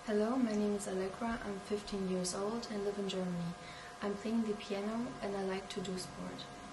Hello, my name is Alegra, I'm 15 years old and live in Germany. I'm playing the piano and I like to do sport.